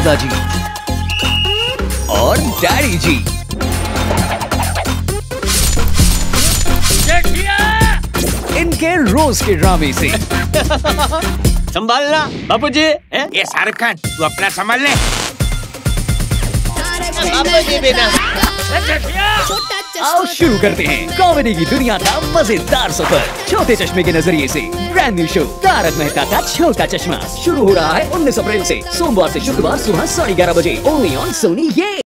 दादाजी और डैडी जी। इनके रोज के ड्रामे से संभालना बापूजी। ये शाहरुख खान, तू अपना संभाल ले। बापूजी बिना। आओ शुरू करते हैं कॉमेडी की दुनिया का मजेदार सफर छोटे चश्मे के नजरिए से। Brand new show Tarak Mehta ka Chhota चश्मा शुरू हो रहा है 19 अप्रैल से, सोमवार से शुक्रवार सुबह 11:30 बजे, ओनली ऑन सोनी। ये